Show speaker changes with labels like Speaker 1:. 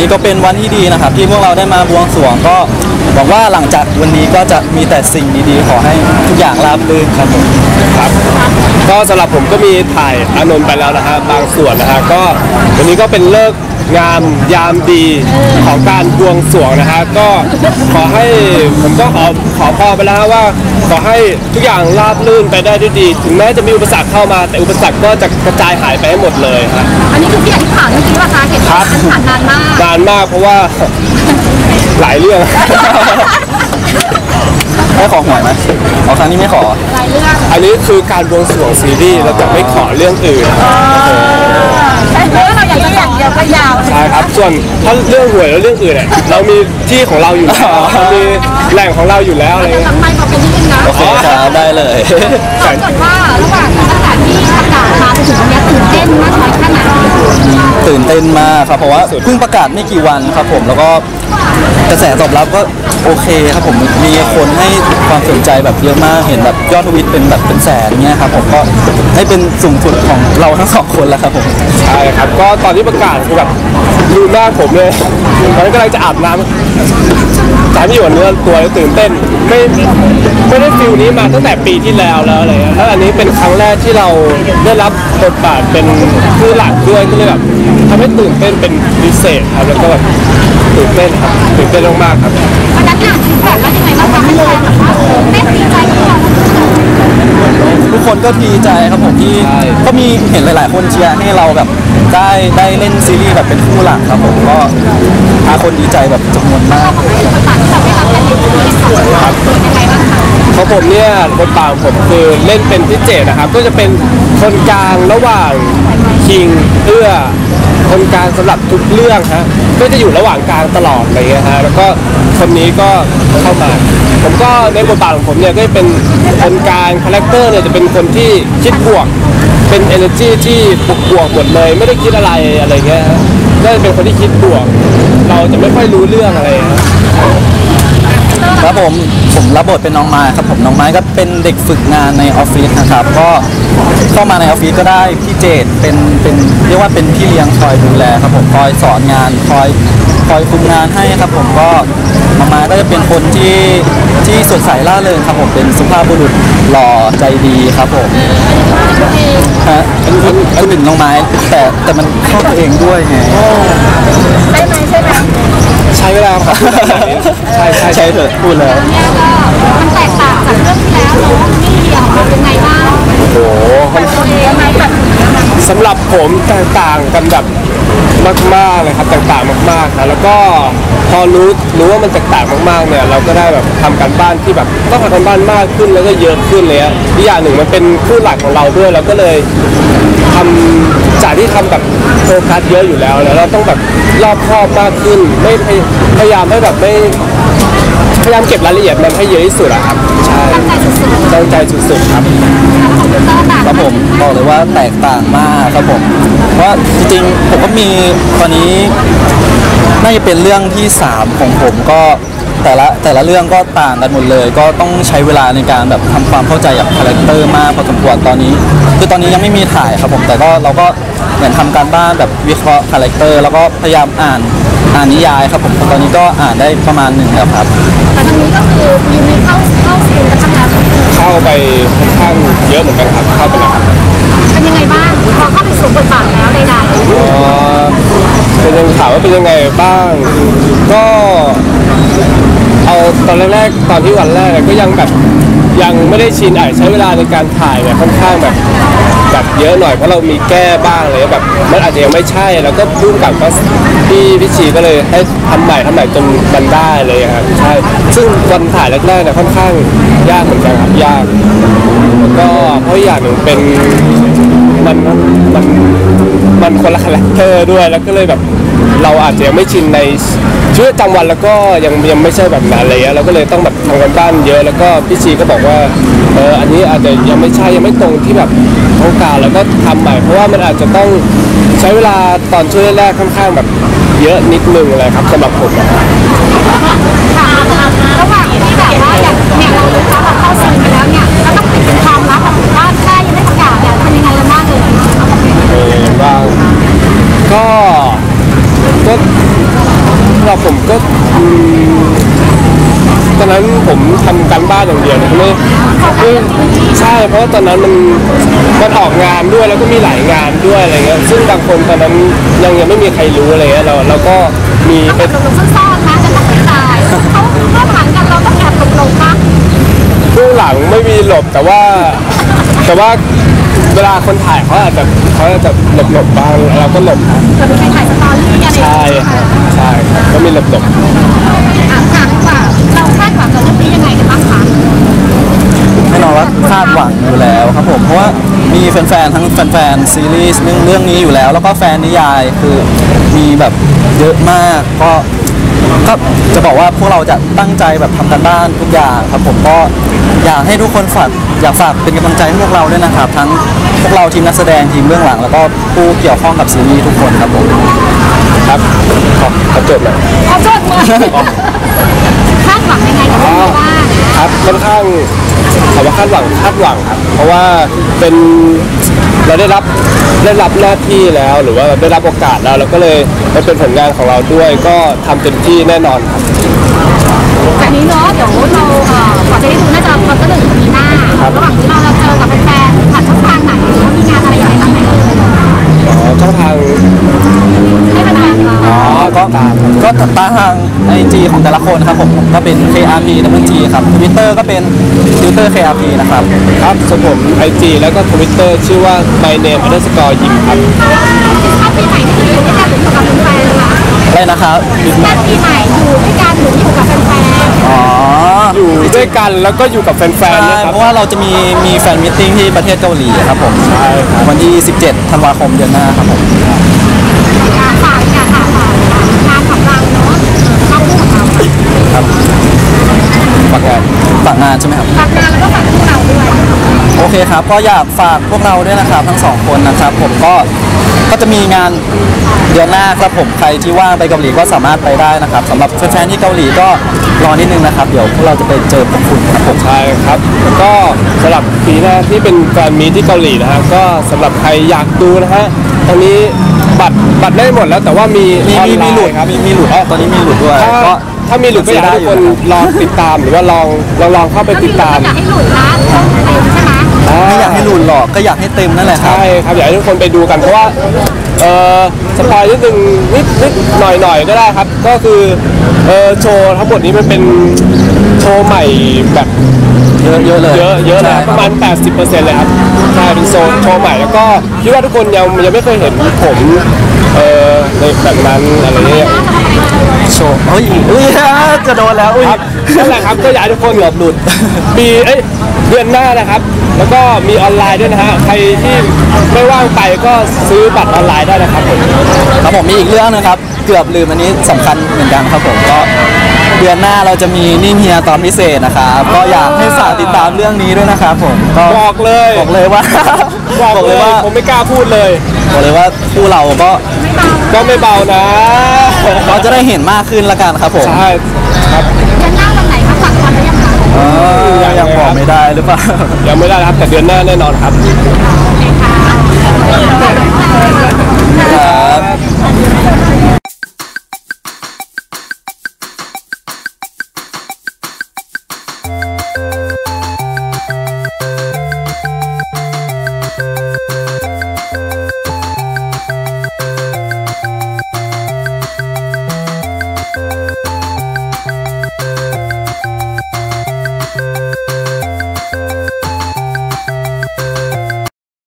Speaker 1: นี้ก็เป็นวันที่ดีนะครับที่พวกเราได้มาบวงสรวงก็หวังว่าหลังจากวันนี้ก็จะมีแต่สิ่งดีๆขอให้ทุกอย่างราบรื่นครับผม
Speaker 2: ครับก็สำหรับผมก็มีถ่ายอานนท์ไปแล้วนะฮะบางส่วนนะฮะก็วันนี้ก็เป็นเลิกงามยามดีของการบวงสรวงนะฮะก็ขอให้ผมก็ขอพรไปแล้วว่าขอให้ทุกอย่างราบรื่นไปได้ด้วยดีถึงแม้จะมีอุปสรรคเข้ามาแต่อุปสรรคก็จะกระจายหายไปให้หมดเลยครับ
Speaker 3: อันนี้คือที่อธิษฐานจริงๆว่าคะเห็นว่าอธิษฐานนานมาก
Speaker 2: เพราะว่าหลายเรื่อง
Speaker 1: ไม่ขอหวยไหมครั้งนี้ไม่ขอ
Speaker 3: หลายเรื่อง
Speaker 2: อันนี้คือการบวงสรวงซีรีส์เราจะไม่ขอเรื่องอื่น
Speaker 3: เพราะเราอยากจะอย่างเดียวก็ยาว
Speaker 2: ใช่ครับส่วนถ้าเรื่องหวยแล้วเรื่องอื่นเนี่ยเรามีที่ของเราอยู่แล้วมีแหล่งของเราอยู่แล้วอะไร
Speaker 3: ทำไมบอกเป็นที่นึงนะ
Speaker 1: โอเคครับได้เลย
Speaker 3: ถ้าเกิดว่าระหว่างสถานที่ประกาศมาจนถึงวันนี้ตื่นเต้นมากน้อยแค่ไหน
Speaker 1: ตื่นเต้นมากครับเพราะว่าเพิ่งประกาศไม่กี่วันครับผมแล้วก็กระแสตอบรับก็โอเคครับผมมีคนให้ความสนใจแบบเยอะมากเห็นแบบยอดทวิตเป็นแบบเป็นแสนเงี้ยครับผมก็ให้เป็นสูงสุดของเราทั้งสองคนแล้วครับผม
Speaker 2: ใช่ครับก็ตอนที่ประกาศคือแบบดูหน้าผมเลยตอนนี้กำลังจะอาบน้ำไม่อยู่เนื้อตัวตื่นเต้นไม่ได้ฟิลนี้มาตั้งแต่ปีที่แล้วอะไรเงี้ยแล้วอันนี้เป็นครั้งแรกที่เราได้รับบทบาทเป็นผู้หลักด้วยก็เลยแบบทำให้ตื่นเต้นเป็นพิเศษครับแล้วก็แบบตื่นเต้นครับตื่นเต้นมากๆครับ
Speaker 3: วันนั้นเนี่ยแบบว่ายังไงบ้างคะไม่ใช่แบบว่าเต้นดีใจกับเรา
Speaker 1: ทุกคนก็ดีใจครับผมที่ก็มีเห็นหลายๆคนเชียร์ให้เราแบบได้เล่นซีรีส์แบบเป็นคู่หลักครับผมก็พาคนดีใจแบบจำนวนมาก
Speaker 2: ของผมเนี่ยบทบาทผมคือเล่นเป็นพิเจตนะครับก็จะเป็นคนกลางระหว่างคิงเอื้อคนกลางสำหรับทุกเรื่องฮะก็จะอยู่ระหว่างกลางตลอดอะไรเงี้ยฮะแล้วก็คนนี้ก็เข้ามาผมก็ในบทบาทของผมเนี่ยก็เป็นคนกลางคาแรคเตอร์เนี่ยจะเป็นคนที่คิดบวกเป็น energy ที่บวกหมดเลยไม่ได้คิดอะไรเงี้ยก็จะเป็นคนที่คิดบวกเราจะไม่ค่อยรู้เรื่องอะไร
Speaker 1: ครับผมรับบทเป็นน้องไม้ครับผมน้องไม้ก็เป็นเด็กฝึกงานในออฟฟิศนะครับก็เข้ามาในออฟฟิศก็ได้พี่เจตเป็นเรียกว่าเป็นพี่เลี้ยงคอยดูแลครับผมคอยสอนงานคอยคุมงานให้ครับผมก็น้องไม้ก็จะเป็นคนที่สดใสร่าเริงครับผมเป็นสุภาพบุรุษหล่อใจดีครับผมฮะคือถึงน้องไม้แต่มันเข้าตัวเองด้วยไง
Speaker 3: ได้ไหมใช่ไหม
Speaker 2: ใช้เวลาครับ
Speaker 1: ใช่เถอะพูดแล้ว
Speaker 3: เนี่ยก็มันแตกต่างจากเรื่องที่แล้วเนาะนี่เดียวเป็นไงบ้าง
Speaker 2: โอ้โหสำหรับผมแตกต่างกันแบบมากๆเลยครับแตกต่างมากๆนะแล้วก็พอรู้ว่ามันแตกต่างมากๆเนี่ยเราก็ได้แบบทำการบ้านที่แบบต้องทำการบ้านมากขึ้นแล้วก็เยอะขึ้นเลยอ่ะอีกอย่างหนึ่งมันเป็นคู่หลักของเราด้วยเราก็เลยทำจากที่ทำแบบโฟกัสเยอะอยู่แล้วเราต้องแบบรอบคอบมากขึ้นไม่พยายามให้แบบไม่พยายามเก็บรายละเอียดมันให้เยอะที่สุดอะครับใช่ตั้งใจสุดๆครับ
Speaker 1: ครับผมบอกเลยว่าแตกต่างมากครับผมเพราะจริงๆผมก็มีตอนนี้น่าจะเป็นเรื่องที่3ของผมก็แต่ละเรื่องก็ต่างกันหมดเลยก็ต้องใช้เวลาในการแบบทำความเข้าใจกับคาแรคเตอร์มากพอสมควรตอนนี้ยังไม่มีถ่ายครับผมแต่ก็เราก็เหมือนทำการบ้านแบบวิเคราะห์คาแรคเตอร์แล้วก็พยายามอ่านนิยายครับผมตอนนี้ก็อ่านได้ประมาณ1แล้วครับ
Speaker 3: แต่ตอนนี้ก็คือมีเข้าซีนกันทั้งนั้น
Speaker 2: เข้าไปค่อนข้างเยอะเหมือนกันครับเข้าไปแล้วครับ
Speaker 3: เป็นยังไงบ้างพอเข้าไปสู่บทบาทแล้วใดๆ
Speaker 2: เป็นยังถามว่าเป็นยังไงบ้างก็เอาตอนแรกตอนที่วันแรกก็ยังแบบยังไม่ได้ชินใช้เวลาในการถ่ายเนี่ยค่อนข้างแบบเยอะหน่อยเพราะเรามีแก้บ้างเลยแบบมันอาจจะยังไม่ใช่แล้วก็พุ่งกับพี่ชีก็เลยให้ทำใหม่จนมันได้เลยครับใช่ซึ่งวันถ่ายแรกๆเนี่ยค่อนข้างยากเหมือนกันครับยากแล้วก็เพราะอย่างหนึ่งเป็นมันคนละคาแรคเตอร์ด้วยแล้วก็เลยแบบเราอาจจะยังไม่ชินในชีวิตประจำวันแล้วก็ยังไม่ใช่แบบนั้นอะไรเงี้ยเราก็เลยต้องแบบทำกันบ้านเยอะแล้วก็พี่ชีก็บอกว่าอันนี้อาจจะยังไม่ใช่ยังไม่ตรงที่แบบต้องการแล้วก็ทำใหม่เพราะว่ามันอาจจะต้องใช้เวลาตอนช่วงแรกค่อนข้างแบบเยอะนิดนึงอะไรครับสำหรับผม
Speaker 3: ระหว่างที่แบบว่าอย่างเนี่ยเราแบบเข้าซีนไปแล้วเนี่ยแล้วต้องเป็นความลับแบบว่าแค่ยังไม่ประกาศเนี่ยทำยังไงกันบ้างเลย
Speaker 2: บ้างก็รับผมก็ตอนนั้นผมทำการบ้านอย่างเดียวนะไม่ใช่เพราะว่าตอนนั้นมันออกงานด้วยแล้วก็มีหลายงานด้วยอะไรเงี้ยซึ่งบางคนตอนนั้นยังไม่มีใครรู้อะไรเงี้ยเราก็มีเป็น
Speaker 3: หลบซ่อนๆนะจะต้องไม่ตายเขาเมื่อผ่านกันเราต้องแอบหลบนะ
Speaker 2: เบื้องหลังไม่มีหลบแต่ว่าเวลาคนถ่ายเขาอาจจะหลบบ้างเราก็หลบครับ
Speaker 3: จะเป็นถ่ายสตอรี่อะไรอย่าง
Speaker 2: ใช่
Speaker 3: เงี้ย
Speaker 2: ครับใช่ครับก็มีหลบ
Speaker 3: ถามว่าเราคาดหวังกับเรื่องนี้ยังไงกันบ้างคะ
Speaker 1: แน่นอนว่าคาดหวังอยู่แล้วครับผมเพราะว่ามีแฟนๆทั้งแฟนๆซีรีส์เรื่องนี้อยู่แล้ว แล้วก็แฟนนิยายคือมีแบบเยอะมากก็จะบอกว่าพวกเราจะตั้งใจแบบทำกันบ้านทุกอย่างครับผมก็อยากให้ทุกคนอยากฝากเป็นกำลังใจให้พวกเราด้วยนะครับทั้งพวกเราทีมนักแสดงทีมเบื้องหลังแล้วก็ผู้เกี่ยวข้องกับซีรีส์ทุกคนครับผม
Speaker 2: ครับขอจบเลย
Speaker 3: เอาโทษมือคาดหวังยังไงกับเรื่องนี้บ้าง
Speaker 2: ครับค่อนข้างถามว่าคาดหวังครับเพราะว่าเป็นเราได้รับหน้าที่แล้วหรือว่าได้รับโอกาสแล้วเราก็เลยมันเป็นผลงานของเราด้วยก็ทำเต็มที่แน่นอนครับ
Speaker 3: จากนี้เนาะเดี๋ยวเราก่อนจะได้ดูน่าจะมันก็1 ปีหน้าระหว่างที่เราเจอกับแฟนๆผ่านช่องทางไหนหรือว่ามีงานอะไรอย่างไรบ้างไหม
Speaker 2: ช่องทาง
Speaker 3: ให้แฟนๆเรา
Speaker 1: อ๋อก็ตามทางไอจีของแต่ละคนครับผมก็เป็น KRP WG ครับ Twitter ก็เป็น Twitter KRP นะครับ
Speaker 2: ครับส่วนผม IG แล้วก็ Twitter ชื่อว่า my name _ ยิมครับ
Speaker 3: ถ้าปีใหม่ที่อยู่ด้วยกันหรืออยู่กับแฟนๆคะ
Speaker 1: อะไรนะครับ
Speaker 3: ถ้าปีใหม่อยู่ด้วยกันหรืออยู่กับแฟนๆ
Speaker 1: อ๋อ
Speaker 2: อยู่ด้วยกันแล้วก็อยู่กับแฟน
Speaker 1: ใช่
Speaker 2: ๆนะครั
Speaker 1: เพ
Speaker 2: บ
Speaker 1: ราะว่าเราจะมีแฟนมิทติ้งที่ประเทศเกาหลีครับผม
Speaker 2: ใช่ครับ
Speaker 1: วันที่ 17 ธันวาคมเดือนหน้าครับผม
Speaker 3: ฝากงานของเราเนาะเข้าคู่ของเรา
Speaker 1: ครับฝากงานใช่ไหมครับ
Speaker 3: ฝากงานแล้วก็ฝากคู่เราด้วย
Speaker 1: โอเคครับก็อยากฝากพวกเราด้วยนะครับทั้งสองคนนะครับผมก็จะมีงานเดือนหน้าครับผมใครที่ว่างไปเกาหลีก็สามารถไปได้นะครับสำหรับแฟนๆที่เกาหลีก็รอนิดนึงนะครับเดี๋ยวพวกเราจะไปเจอพวกคุณครับผม
Speaker 2: ใช่ครับแล้วก็สำหรับปีหน้าที่เป็นแฟนมีตที่เกาหลีนะฮะก็สำหรับใครอยากดูนะฮะตอนนี้บัตรได้หมดแล้วแต่ว่ามีออนไล
Speaker 1: มีหลุด
Speaker 2: น์ครับ
Speaker 1: มีหลุดตอนนี้มีหลุดด้วยก็
Speaker 2: ถ้ามีหลุดก็อยากให้ทุกคนลองติดตามหรือว่าลองเข้าไปติดตาม
Speaker 3: อยากให้หลุดนะต้องเต็มใช่ไหม
Speaker 1: ไม่อยากให้หลุดหรอกก็อยากให้เต็มนั่นแหละครับ
Speaker 2: ใช่ครับอยากให้ทุกคนไปดูกันเพราะว่าสปอยนิดนึงนิดหน่อยก็ได้ครับก็คือโชว์ทั้งหมดนี้มันเป็นโชว์ใหม่แบบ
Speaker 1: เยอะเลย
Speaker 2: เยอะเลยครับประมาณ 80%เลยครับใช่เป็นโชว์ใหม่แล้วก็คิดว่าทุกคนยังไม่เคยเห็นผมในแบบนั้นอะไรเงี้ย
Speaker 1: โชว์เฮ้ยอุ้ยจะโดนแล้วอุ้ย
Speaker 2: ครับนั่นแหละครับก็อยากให้ทุกคน
Speaker 1: เกือบหลุด
Speaker 2: เดือนหน้านะครับ แล้วก็มีออนไลน์ด้วยนะฮะใครที่ไม่ว่างไปก็ซื้อบัตรออนไลน์ได้นะครับผม
Speaker 1: ครับผมมีอีกเรื่องนึงครับเกือบลืมอันนี้สำคัญเหมือนกันครับผมก็เดือนหน้าเราจะมีนิ่งเฮียตอนพิเศษนะครับก็อยากให้ฝากติดตามเรื่องนี้ด้วยนะครับผมก็
Speaker 2: บอกเลย
Speaker 1: บอกเลยว่า
Speaker 2: บอกเลยว่าผมไม่กล้าพูดเลย
Speaker 1: บอกเลยว่าคู่เราก็
Speaker 2: ก็ไม่เบานะ
Speaker 1: เราจะได้เห็นมากขึ้นละกันครับผม
Speaker 2: ใช่ครับ
Speaker 3: เดือนหน้าวันไหนครับฝากวันหรือยังคะ
Speaker 1: ยังบอกไม่ได้หรือเปล่า
Speaker 2: ยังไม่ได้นะครับแต่เดือนหน้าแน่นอนครับ
Speaker 3: โอเคค่ะ
Speaker 1: ครับ